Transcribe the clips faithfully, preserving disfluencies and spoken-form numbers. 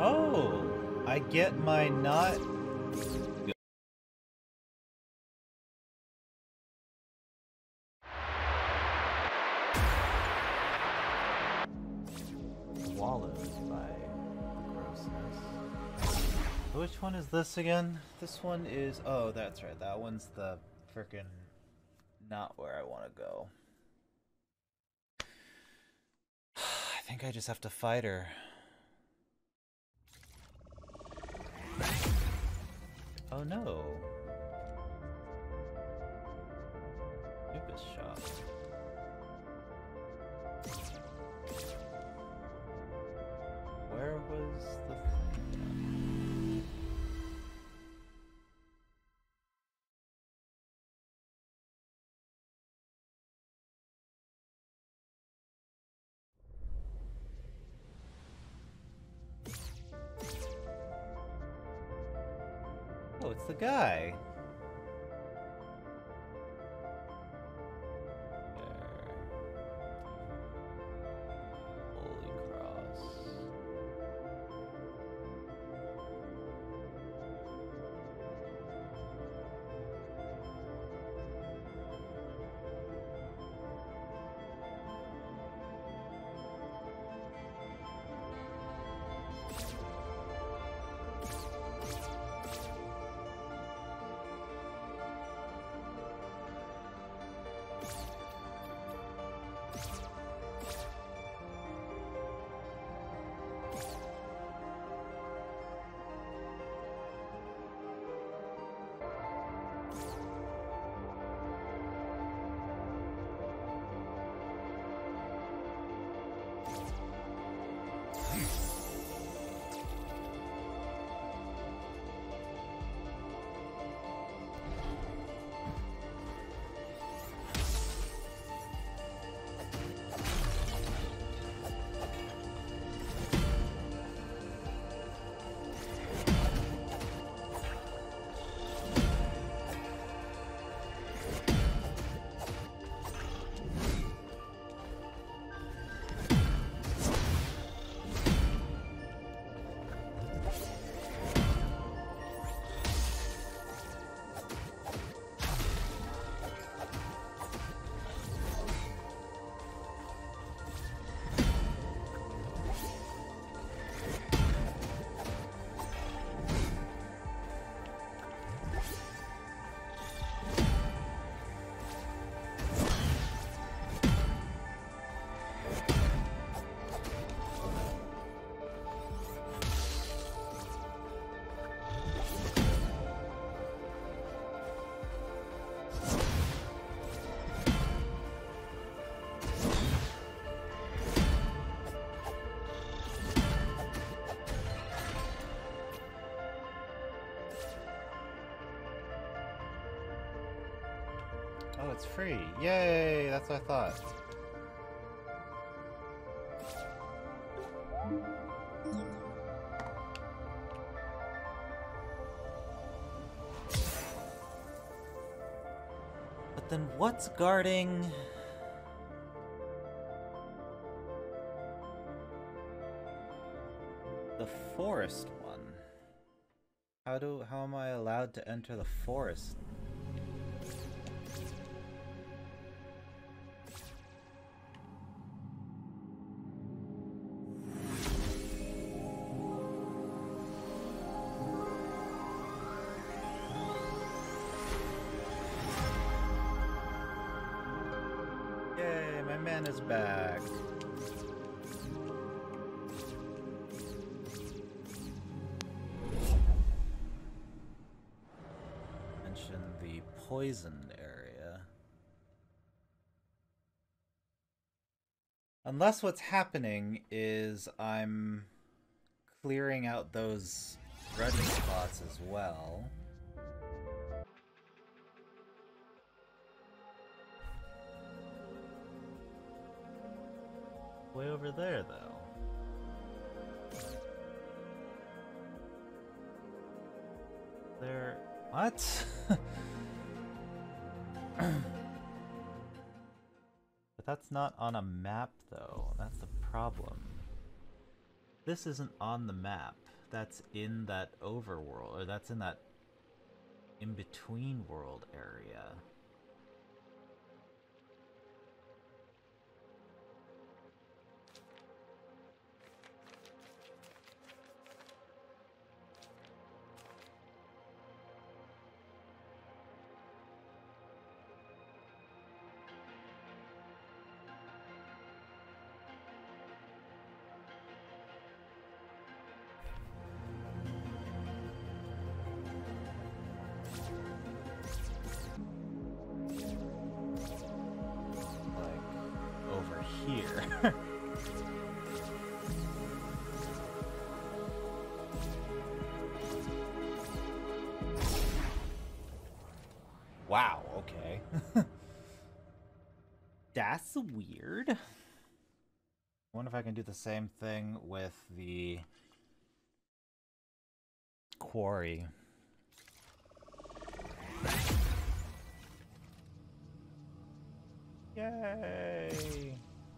Oh, I get my not... Swallowed by the grossness. Which one is this again? This one is... Oh, that's right. That one's the frickin' not where I want to go. I think I just have to fight her. Oh no. Lupus shot. Where was the thing? Oh, it's the guy. There. Holy cross. Oh, it's free. Yay! That's what I thought. But then what's guarding... the forest one? How do how am I allowed to enter the forest? Yay, my man is back. Mention the poisoned area. Unless what's happening is I'm clearing out those red spots as well. Way over there, though. There... What? But that's not on a map, though. That's the problem. This isn't on the map. That's in that overworld, or that's in that in-between world area. Here. Wow, okay. That's weird. I wonder if I can do the same thing with the quarry. Yay!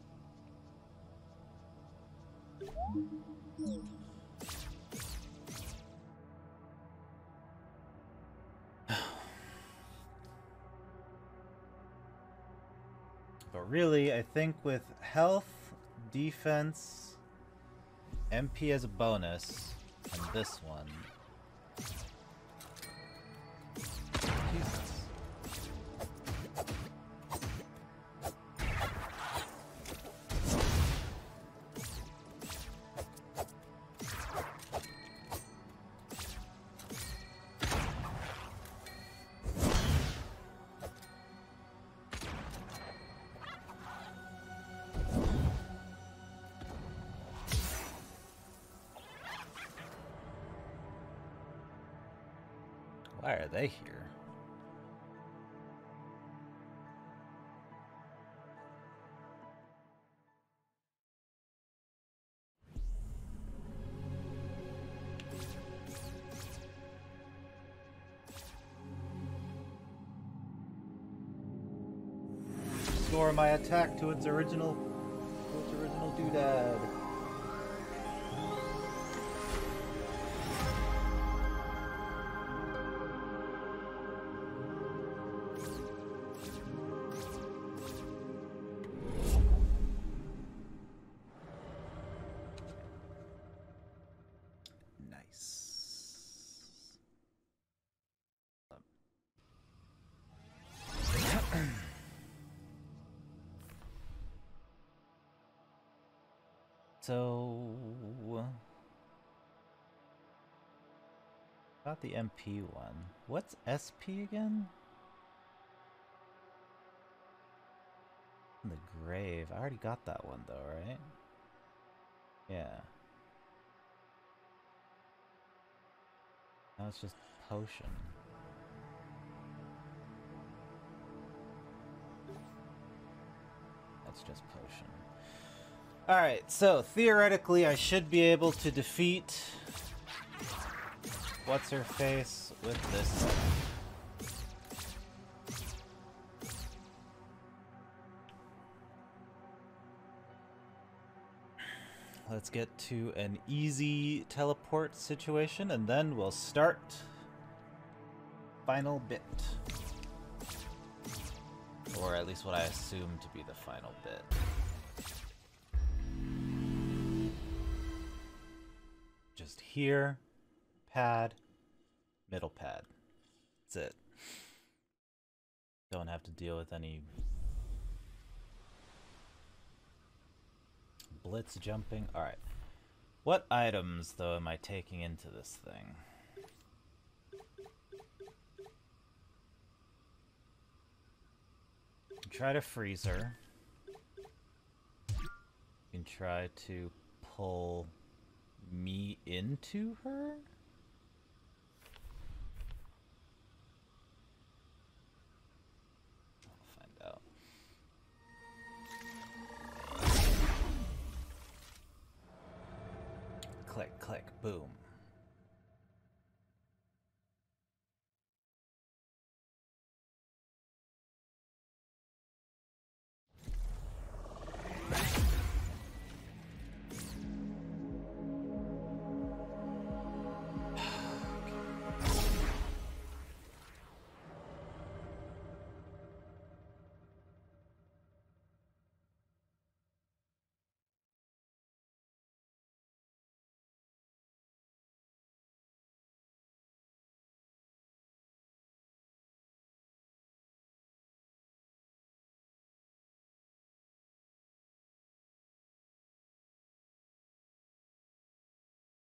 But really, I think with health, defense, M P as a bonus, and this one. Jesus. Why are they here? Restore my attack to its original, to its original doodad. So, got the M P one. What's S P again? In the grave. I already got that one though, right? Yeah. Now it's just potion. That's just potion. Alright, so theoretically I should be able to defeat What's-Her-Face with this setup. Let's get to an easy teleport situation and then we'll start final bit. Or at least what I assume to be the final bit. Just here, pad, middle pad. That's it. Don't have to deal with any blitz jumping. Alright. What items, though, am I taking into this thing? Try to freeze her. You can try to pull me into her? I'll find out. Click, click, boom.